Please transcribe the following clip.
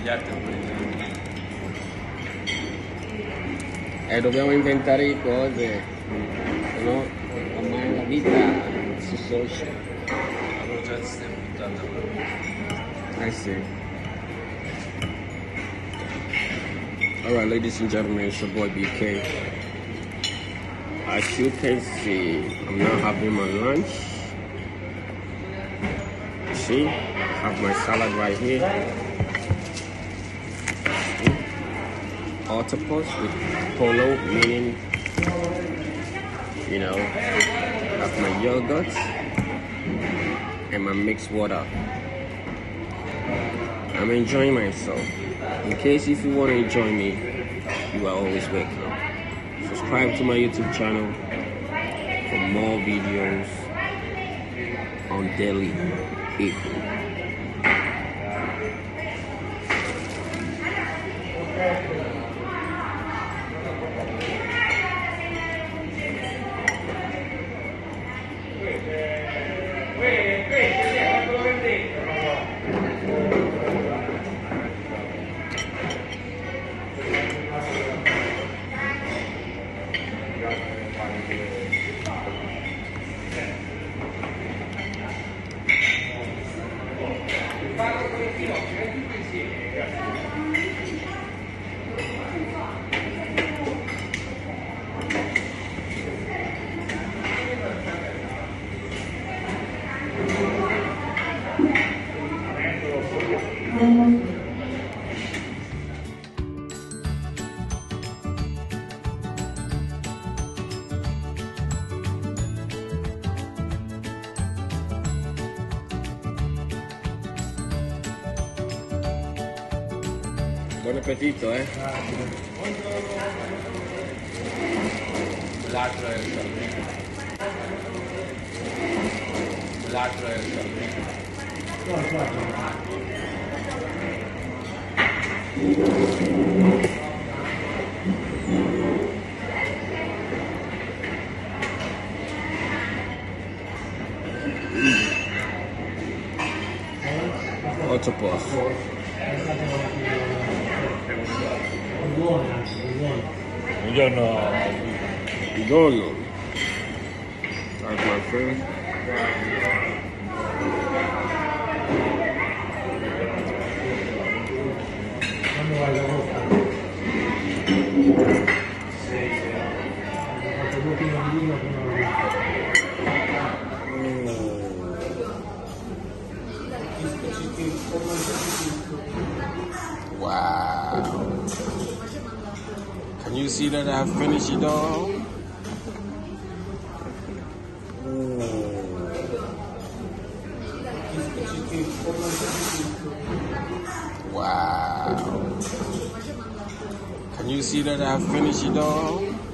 piatto e pulito. Dobbiamo inventare cose, se no ormai la vita si socia. Avevo già il sistema buttato. Sì. Alright, ladies and gentlemen, it's your boy BK. As you can see, I'm now having my lunch. You see, I have my salad right here. Octopus with polo, meaning, you know, have my yogurt and my mixed water. I'm enjoying myself. In case if you want to join me, you are always welcome. Subscribe to my YouTube channel for more videos on daily HEATHY. Buon appetito, L'altro è il sardino. L'altro è il sardino. Octopus. Buongiorno. Buongiorno. That's my friend. Wow. Can you see that I've finished it all? Wow. Can you see that I've finished it all?